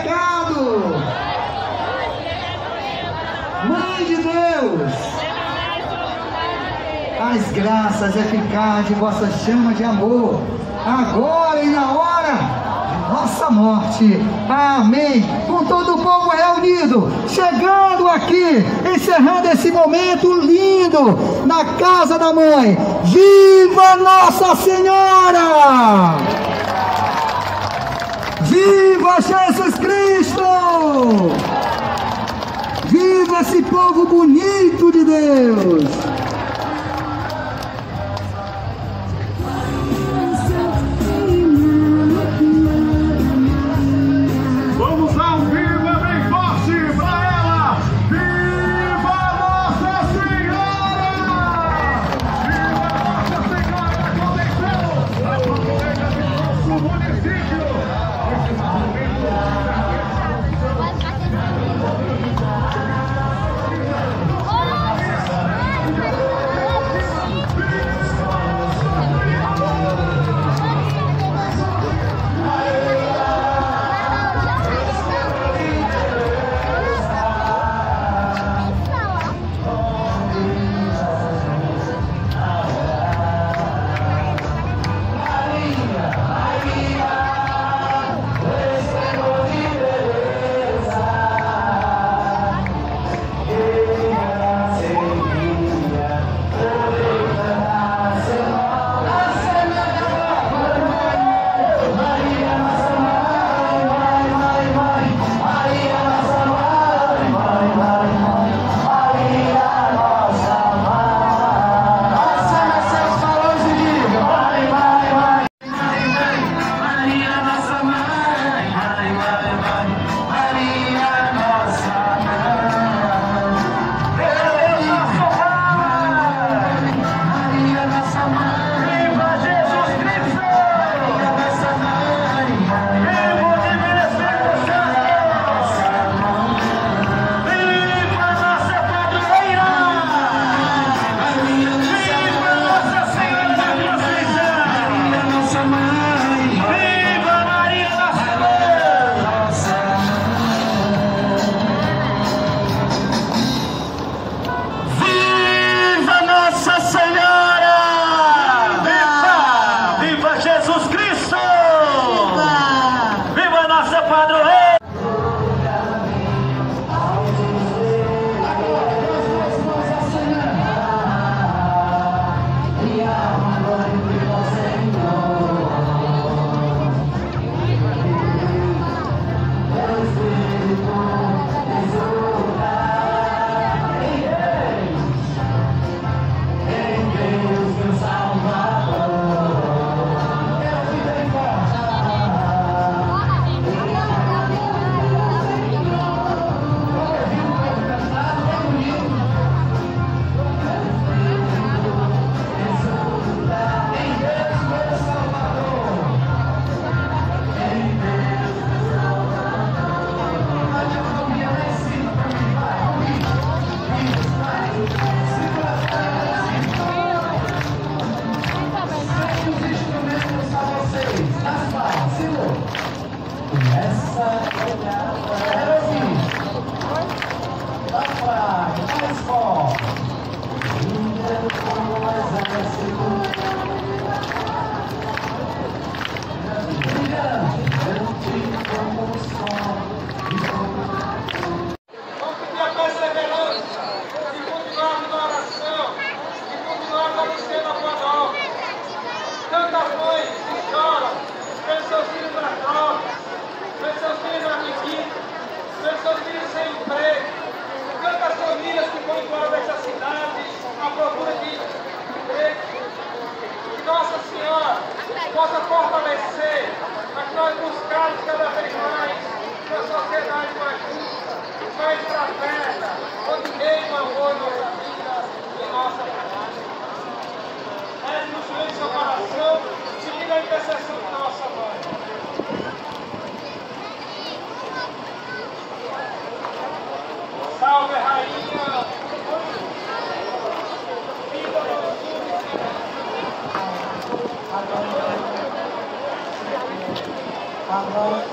pecado. Mãe de Deus, as graças eficazes de vossa chama de amor, agora e na hora de nossa morte. Amém. Com todo o povo reunido, chegando aqui, encerrando esse momento lindo na casa da mãe. Viva Nossa Senhora! Viva Jesus Cristo! Viva esse povo bonito de Deus! Vamos ao vivo bem forte para ela! Viva Nossa Senhora! Viva Nossa Senhora da Conceição! A padroeira do nosso município! Possa fortalecer, para que nós buscarmos cada vez mais uma sociedade mais justa, mais fraterna, onde reina o amor em nossa vida e nossa família. Leve no joelho seu coração, seguindo a intercessão de nossa mãe. Salve, Rainha! Viva Agora